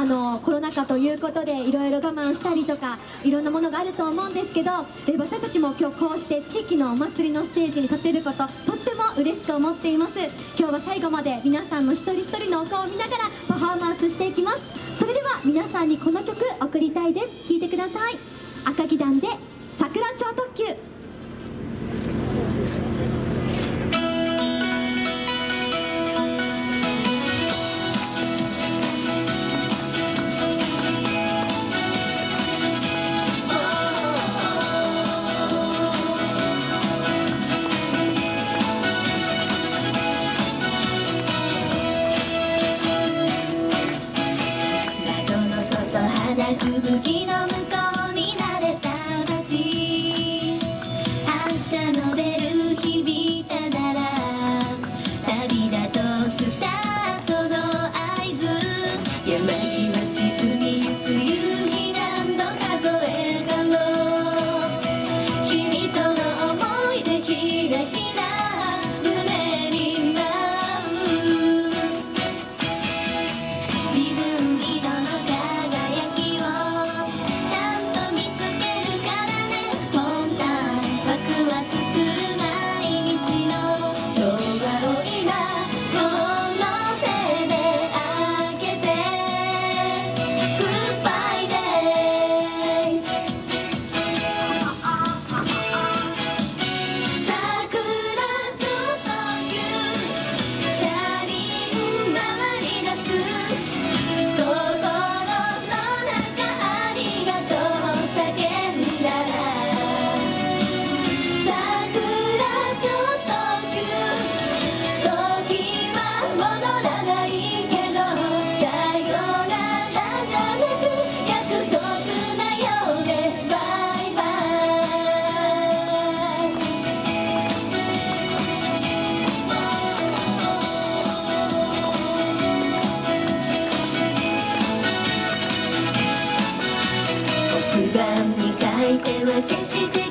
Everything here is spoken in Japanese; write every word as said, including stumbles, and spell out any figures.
あのコロナ禍ということでいろいろ我慢したりとかいろんなものがあると思うんですけど、え私たちも今日こうして地域のお祭りのステージに立てることとっても嬉しく思っています。今日は最後まで皆さんの一人一人のお顔を見ながらパフォーマンスしていきます。それでは皆さんにこの曲送りたいです。聴いてください。赤木団で桜超特急。 吹雪の向こう見慣れた街、発車のベル響いたなら旅だとスタートの合図、山際沈みゆく夕日何度数えたの、君との思い出ひらひら胸に舞う、自分色の黒板に書いては消して